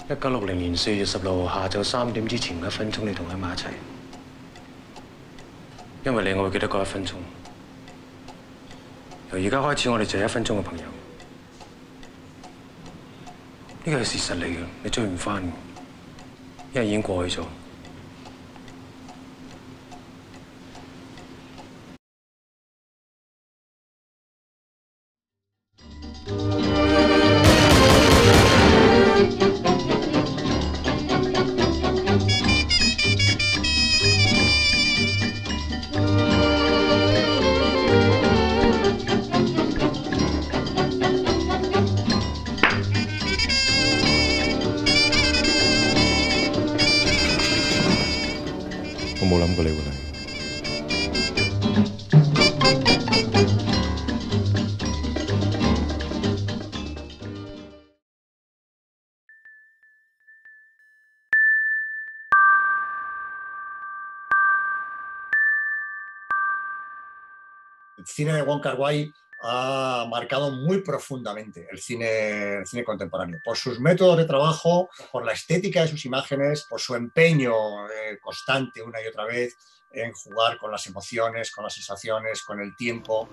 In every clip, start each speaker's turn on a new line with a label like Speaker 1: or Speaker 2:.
Speaker 1: 1960年4月16號下晝3點之前1分鐘，你同佢喺埋一齊，因為你我會記得嗰1分鐘。由而家開始，我哋就係1分鐘嘅朋友。呢個係事實嚟嘅，你追唔翻嘅，因為已經過去咗。
Speaker 2: 我冇諗過你會嚟。
Speaker 3: El cine de Wong Kar-wai ha marcado muy profundamente el cine contemporáneo, por sus métodos de trabajo, por la estética de sus imágenes, por su empeño constante una y otra vez en jugar con las emociones, con las sensaciones, con el tiempo.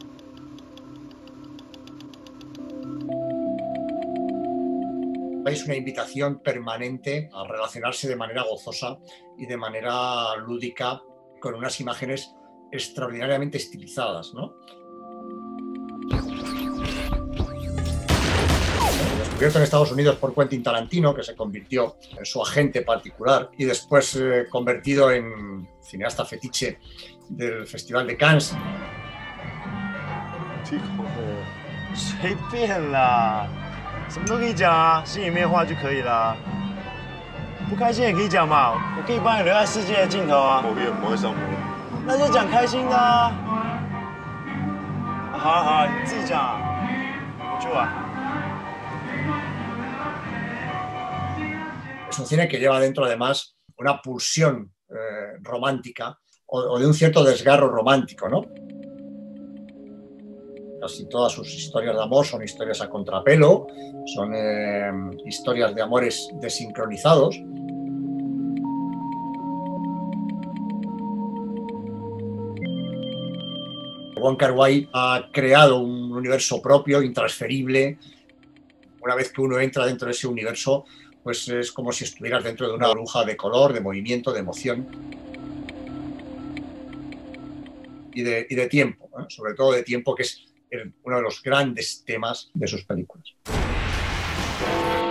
Speaker 3: Es una invitación permanente a relacionarse de manera gozosa y de manera lúdica con unas imágenes extraordinariamente estilizadas, ¿no? Descubierto en Estados Unidos por Quentin Tarantino, que se convirtió en su agente particular, y después convertido en cineasta fetiche del Festival de Cannes.
Speaker 4: 随便啦，什么都可以讲啊，心里面话就可以啦。不开心也可以讲嘛，我可以帮你留在世界的尽头啊。我也不会上播。那就讲开心的啊。好啊好啊，你自己讲啊，我去玩。
Speaker 3: Es un cine que lleva dentro además una pulsión romántica o de un cierto desgarro romántico, ¿no? Casi todas sus historias de amor son historias a contrapelo, son historias de amores desincronizados. Wong Kar-wai ha creado un universo propio, intransferible. Una vez que uno entra dentro de ese universo, pues es como si estuvieras dentro de una burbuja de color, de movimiento, de emoción y de tiempo, ¿eh? Sobre todo de tiempo, que es uno de los grandes temas de sus películas.